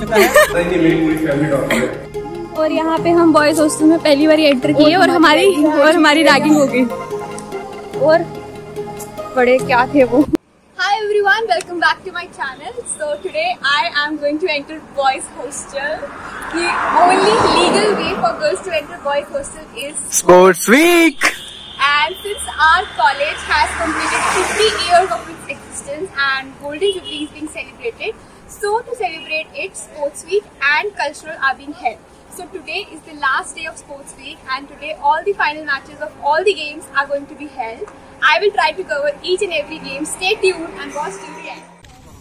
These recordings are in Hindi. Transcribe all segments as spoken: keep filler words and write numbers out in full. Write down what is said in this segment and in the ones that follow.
चुका है। नहीं मेरी पूरी फैमिली डॉक्टर है। और यहाँ पे हम बॉयज हॉस्टल में पहली बार एंटर किए और हमारी और हमारी रैगिंग हो गई और बड़े क्या थे वो। Hi everyone, welcome back to my channel. So today I am going to enter boys hostel. The only legal way for girls to enter boys hostel is Sports Week. And since our college has completed fifty years of its existence and Golden Jubilee is being celebrated, so to celebrate it, Sports Week and Cultural are being held. So today is the last day of Sports Week and today all the final matches of all the games are going to be held. I will try to cover each and every game. Stay tuned and watch till the end.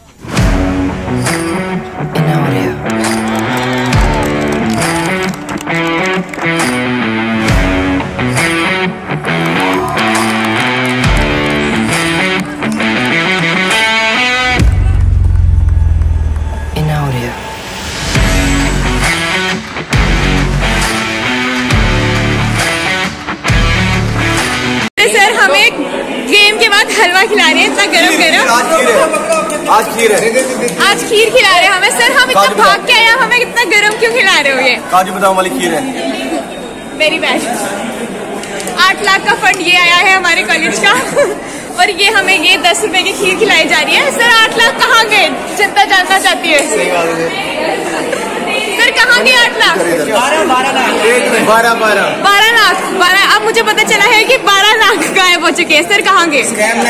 Sir हमें गेम के बाद हलवा खिला रहे हैं इतना गरम गरम। आज खीर है। आज खीर खिला रहे हैं हमें। सर हम इतना भाग के आए, हमें इतना गरम क्यों खिला रहे हो? ये काजू बादाम वाली खीर है। Very bad. आठ लाख का फंड ये आया है हमारे कॉलेज का और ये हमें ये दस रुपए की खीर खिलाई जा रही है। सर आठ लाख कहाँ गए? जनता जानना चाहती है। सर कहाँ गए आठ लाख? बारह बारह बारह बारह लाख बारह। अब मुझे पता चला है कि बारह लाख गायब हो चुके हैं। सर कहाँ गए?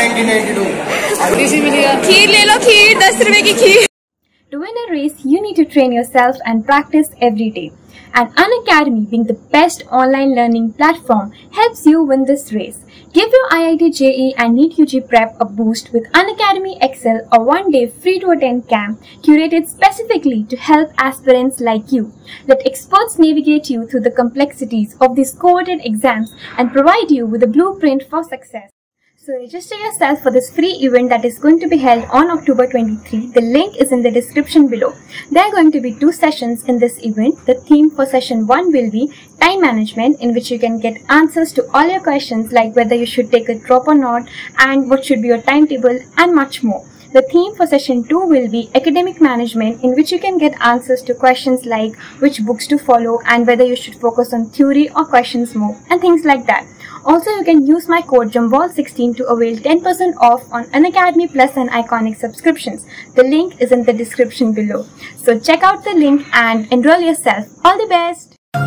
खीर ले लो, खीर दस रुपए की खीर। To win a race, you need to train yourself and practice every day. And Unacademy, being the best online learning platform, helps you win this race. Give your I I T J E and NEET U G prep a boost with Unacademy Excel, a one-day free-to-attend camp curated specifically to help aspirants like you. Let experts navigate you through the complexities of these coveted exams and provide you with a blueprint for success. So register yourself for this free event that is going to be held on October twenty-third. The link is in the description below. There are going to be two sessions in this event. The theme for session one will be time management, in which you can get answers to all your questions like whether you should take a drop or not and what should be your timetable and much more. The theme for session two will be academic management, in which you can get answers to questions like which books to follow and whether you should focus on theory or questions more and things like that. Also, you can use my code Jambal sixteen to avail ten percent off on Unacademy Plus and Iconic subscriptions. The link is in the description below. So check out the link and enroll yourself. All the best!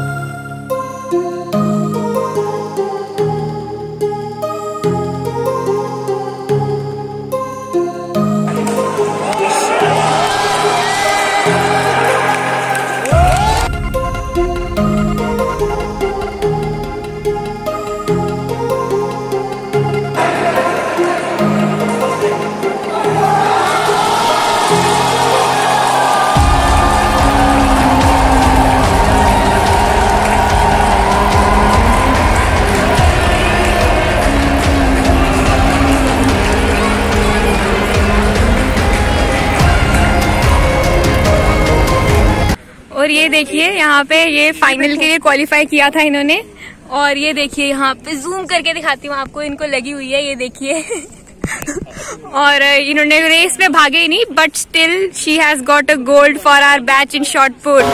और ये देखिए यहाँ पे ये फाइनल के लिए क्वालिफाई किया था इन्होंने। और ये देखिए यहाँ पे जूम करके दिखाती हूँ आपको, इनको लगी हुई है ये देखिए और इन्होंने रेस में भागे ही नहीं, but still she has got a gold for our batch in shot put.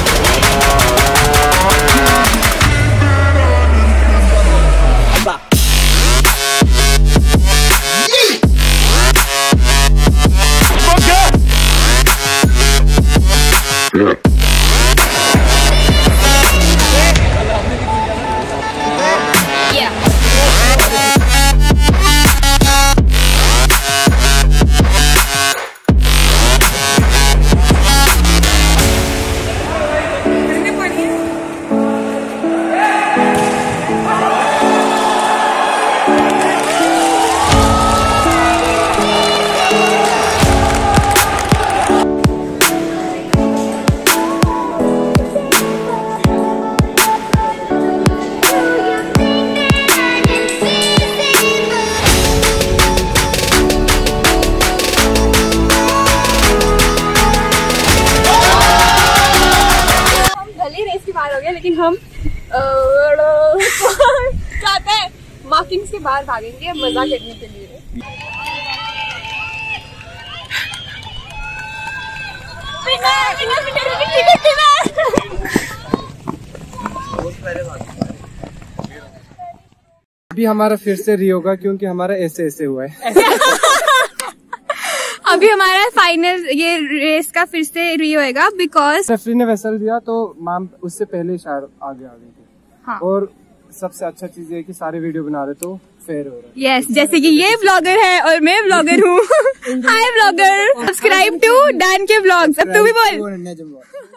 लेकिन हम चाहते हैं मार्किंग्स के बाहर भागेंगे मजा करने के लिए। अभी हमारा फिर से री होगा क्योंकि हमारा ऐसे ऐसे हुआ है। अभी हमारा फाइनल ये रेस का फिर से री होएगा बिकॉज रेफरी ने वैसल दिया तो मैम उससे पहले शायद आगे आ गई थी। हाँ। और सबसे अच्छा चीज है कि सारे वीडियो बना रहे तो फेयर हो रहा है। यस yes, जैसे कि ये ब्लॉगर है और मैं ब्लॉगर हूँ। Hi blogger, subscribe to Dan के ब्लॉग्स। अब तू भी बोल।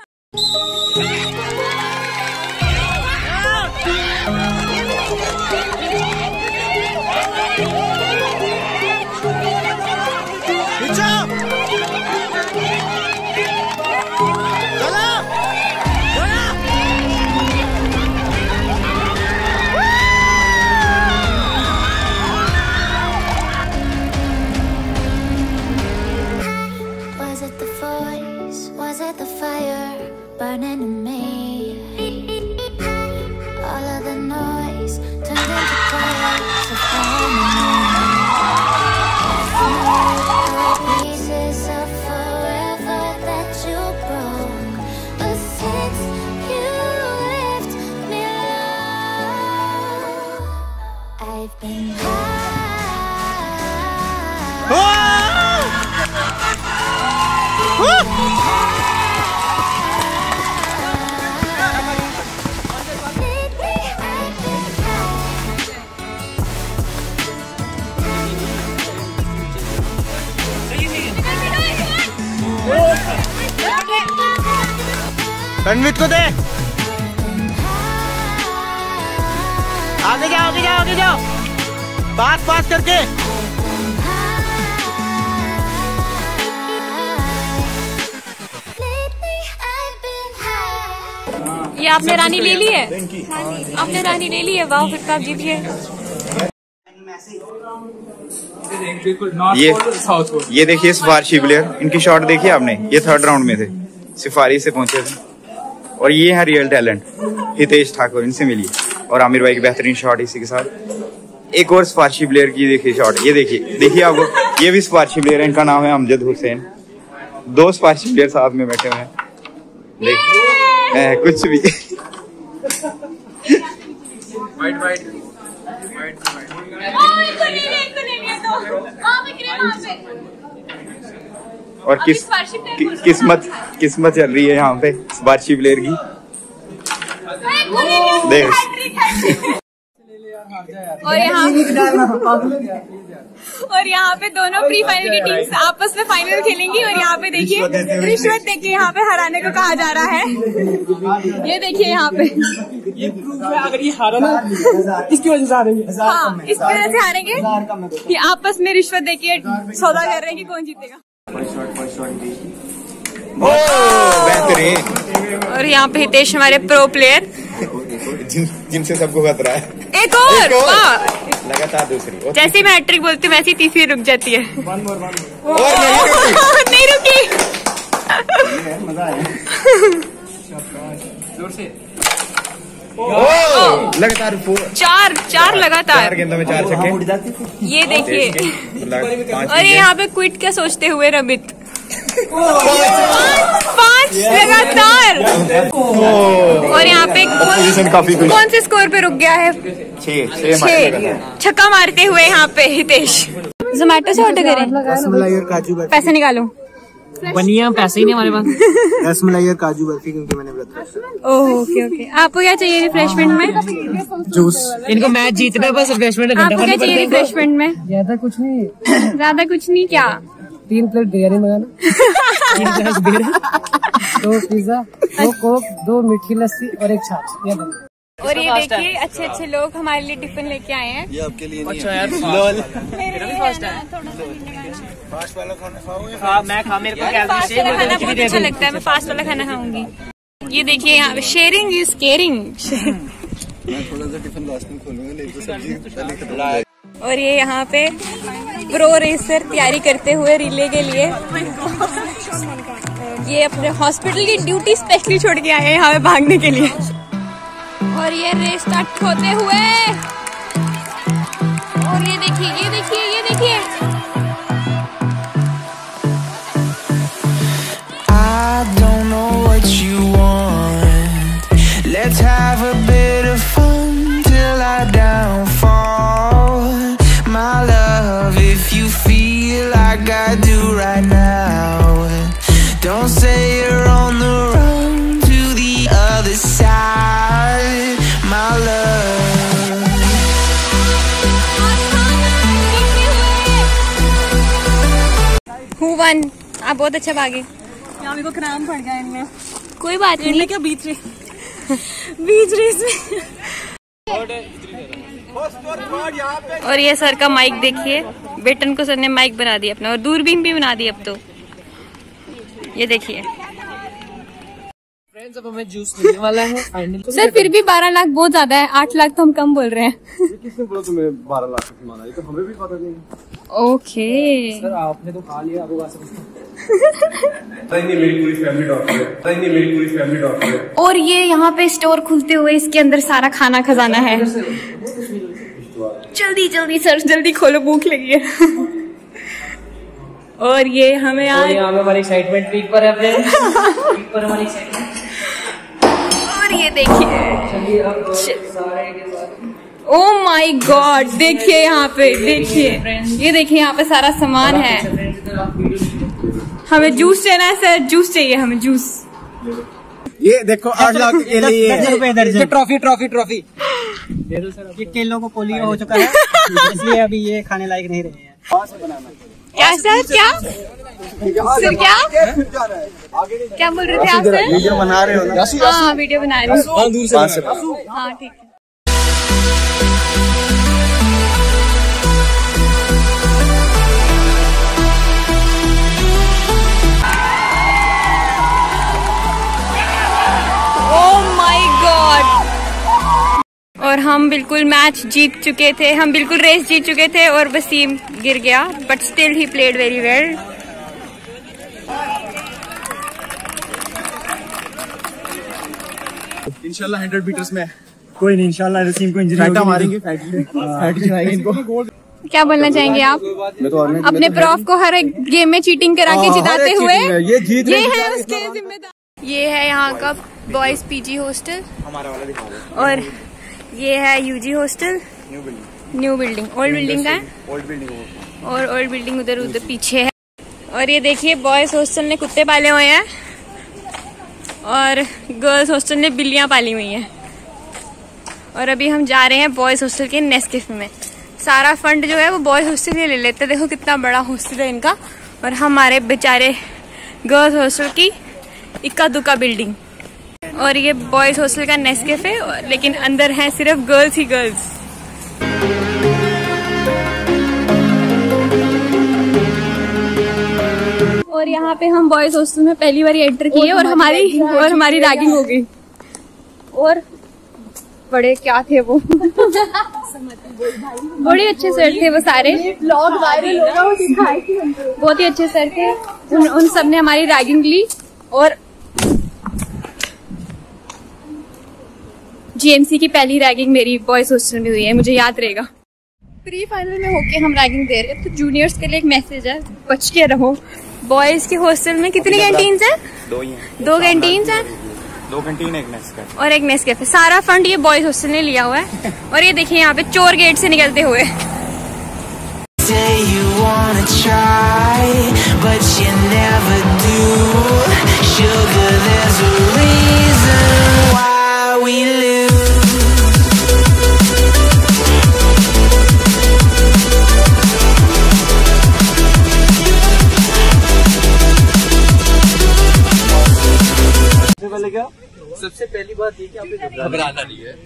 Burning in me, all of the noise turned into chaos of harmony. Pieces of forever that you broke, but since you left me alone, I've been high. Ranveer को दे। आगे जाओ आगे जाओ आगे जाओ, पास पास करके। ये आपने रानी ले ली है, आपने रानी ले ली है। वाह, फिर तो आप जीतिए। ये ये देखिए सिफारिशी प्लेयर, इनकी शॉट देखिए आपने, ये थर्ड राउंड में थे, सिफारिश से पहुंचे थे। और ये है रियल टैलेंट हितेश ठाकुर, इनसे मिलिए। और आमिर भाई की बेहतरीन शॉट इसी के साथ। एक और सिफारिशी प्लेयर की देखिए शॉट, ये देखिए देखिए आपको, ये भी सिफारिशी प्लेयर है, इनका नाम है अमजद हुसैन। दो सिफारिशी प्लेयर साथ में बैठे हुए हैं, देखिए कुछ भी। वाइट वाइट और किस कि, किस्मत किस्मत चल रही है यहाँ पे सिफारिशी प्लेयर की, देख। और यहाँ और यहाँ पे दोनों प्री फाइनल की टीम्स आपस में फाइनल खेलेंगी। और यहाँ पे देखिए रिश्वत देखिए यहाँ पे हराने को कहा जा रहा है। ये देखिए यहाँ पे, ये प्रूफ है अगर ये हारा ना इसकी वजह से हारेंगे। हाँ, इस वजह से हारेंगे। ये आपस में रिश्वत देके सौदा कर रहे हैं कि कौन जीतेगा। बेहतरीन। और यहाँ पे हितेश हमारे प्रो प्लेयर, जिन जिनसे सबको खतरा है। एक और, वाह, लगातार दूसरी। जैसे मैं हैट्रिक बोलती हूँ वैसे ही तीसरी रुक जाती है। और नहीं रुकी। मजा आया। जोर से। लगातार चार चार लगातार चार गेंदों में चार छक्के। ये देखिए। और यहाँ पे क्विट क्या सोचते हुए रमित, पांच लगातार। और यहाँ पे कौन, कौन से स्कोर पे रुक गया है? छह। छक्का मारते हुए यहाँ पे हितेश। जोमेटो से ऑर्डर करें, रसमलाई और काजू बर्फी। पैसे निकालो। बनिया पैसे ही नहीं हमारे पास। रसमलाई और काजू बर्फी क्योंकि मैंने व्रत रखा। Oh okay okay. आपको क्या चाहिए रिफ्रेशमेंट में? जूस। इनको मैच जीतने बस रिफ्रेशमेंट। आपको क्या चाहिए रिफ्रेशमेंट में? ज्यादा कुछ नहीं। ज्यादा कुछ नहीं, क्या? तीन प्लेट बिरयानी मंगाना, दो पिज्जा, दो कोक, दो मीठी लस्सी और एक छाछ। और ये देखिए अच्छे अच्छे लोग हमारे लिए टिफिन लेके आए हैं। ये आपके लिए नहीं अच्छा है। यार, लोल। मेरा भी फर्स्ट है। फास्ट वाला खाना खाओगे? हाँ, मैं खा, मेरे को क्या फास्ट वाला खाना बहुत अच्छा लगता है, मैं फास्ट वाला खाना खाऊंगी। ये देखिए यहाँ पे शेयरिंग इज केयरिंग। मैं थोड़ा सा टिफिन लास्ट में खोलूंगा, नहीं तो सब्जी पहले खत्म हो जाएगी। और ये यहाँ पे प्रो रेसर तैयारी करते हुए रिले के लिए ये अपने हॉस्पिटल की ड्यूटी स्पेशली छोड़ के आए हैं यहाँ पे भागने के लिए। और ये रेस स्टार्ट होते हुए, और ये देखिए ये देखिए ये देखिए। I what you want. Let's have a bit of fun till I downfall. My love, if you feel like I do right now, don't say you're on the run to the other side. My love. Who won? आप बहुत अच्छा भागे। यहाँ मेरे को क्रैम्प पड़ गया इनमें। कोई बात नहीं। इनमें क्या बीच रेस बीच रेस में। और ये सर का माइक देखिए, बेटन को सर ने माइक बना दिया अपना, और दूरबीन भी बना दी अब तो। ये देखिए फ्रेंड्स, अब हमें जूस मिलने वाला है फाइनली। सर फिर भी बारह लाख बहुत ज्यादा है, आठ लाख तो हम कम बोल रहे हैं। किसने बोला तुम्हें बारह लाख का सामान? ये तो हमें भी पता नहीं। ओके सर आपने तो खा लिया, आपको नहीं, मेरी पूरी फैमिली डॉक्टर है। नहीं, मेरी पूरी फैमिली डॉक्टर है। और ये यहाँ पे स्टोर खुलते हुए इसके अंदर सारा खाना खजाना है। जल्दी जल्दी सर, जल्दी खोलो, भूख लगी है। और ये हमें और यहाँ पे हमारी एक्साइटमेंट पीक पर है फ्रेंड्स, पीक पर हमारी एक्साइटमेंट। और ये देखिए, ओ माय गॉड, देखिए यहाँ पे, देखिए ये देखिए यहाँ पे सारा सामान है। हमें जूस लेना है सर, जूस चाहिए हमें, जूस। ये देखो आठ लाख के लिए ट्रॉफी ट्रॉफी ट्रॉफी ये केलों को पोलियो हो चुका है, इसलिए अभी ये खाने लायक नहीं रहे हैं। क्या सर, क्या सर, क्या क्या बोल रहे थे आप सर? वीडियो बना रहे हो ना? हाँ वीडियो बना रहे हो। हाँ ठीक है। और हम बिल्कुल मैच जीत चुके थे, हम बिल्कुल रेस जीत चुके थे और वसीम गिर गया, but still he played very well. इंशाल्लाह हंड्रेड मीटर्स में कोई नहीं, इंशाल्लाह वसीम को इंजरी होगी, मारेंगे, फैट इनको। क्या बोलना चाहेंगे आप? मैं तो अपने प्रॉफ को हर एक गेम में चीटिंग करा के जिताते हुए, ये जीत ये है उसके जिम्मेदार। ये है यहाँ का बॉयज पीजी हॉस्टल, हमारा वाला दिखा दो। और ये है UG hostel, new building, new building, old building का है, ओल्ड बिल्डिंग, और ओल्ड बिल्डिंग उधर उधर पीछे है। और ये देखिए बॉयज हॉस्टल ने कुत्ते पाले हुए हैं और गर्ल्स हॉस्टल ने बिल्लियां पाली हुई हैं। और अभी हम जा रहे हैं बॉयज हॉस्टल के नेस्कैफे में। सारा फंड जो है वो बॉयज हॉस्टल के ले लेते हैं, देखो कितना बड़ा हॉस्टल है इनका, और हमारे बेचारे गर्ल्स हॉस्टल की इक्का दुक्का बिल्डिंग। और ये बॉयज हॉस्टल का नेस्कैफे, लेकिन अंदर है सिर्फ गर्ल्स ही गर्ल्स। और यहाँ पे हम बॉयज हॉस्टल में पहली बार एंटर किए और हमारी और हमारी रैगिंग हो गई। और बड़े क्या थे वो बड़े अच्छे सर थे वो सारे, बहुत ही अच्छे सर थे। उन, उन सब ने हमारी रैगिंग ली और जीएमसी की पहली रैगिंग मेरी बॉयज हॉस्टल में हुई है, मुझे याद रहेगा। प्री फाइनल में होके हम रैगिंग दे रहे हैं, तो जूनियर्स के लिए एक मैसेज है, बच के रहो। बॉयज के हॉस्टल में कितनी कैंटीन्स हैं? दो ही हैं। दो कैंटीन्स हैं, दो कैंटीन, एक नेस्कैफे और एक नेस्कैफे। सारा फंड ये बॉयज हॉस्टल ने लिया हुआ है। और ये देखिए यहाँ पे चोर गेट से निकलते हुए। सबसे पहली बात ये कि आपको घबराना नहीं है।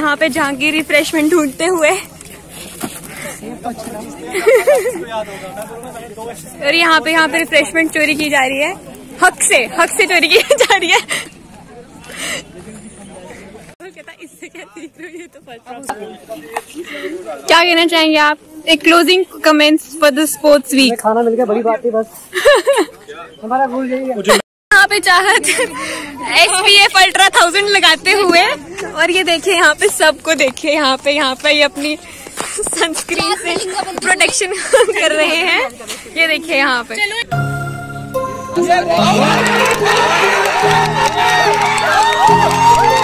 यहाँ पे जहांगीर रिफ्रेशमेंट ढूंढते हुए। और यहाँ पे यहाँ पे रिफ्रेशमेंट चोरी की जा रही है, हक से हक से चोरी की जा रही है। इससे क्या सीख रही है? तो क्या कहना चाहेंगे आप? एक closing comments for the sports week. खाना मिल गया, बड़ी बात है बस। हमारा गोल यही है। यहाँ पे Chahat S P F ultra thousand लगाते हुए, और ये देखिए यहाँ पे सबको देखिए, यहाँ पे यहाँ पे ये अपनी सनस्क्रीन से प्रोटेक्शन कर रहे हैं। ये देखिए यहाँ पे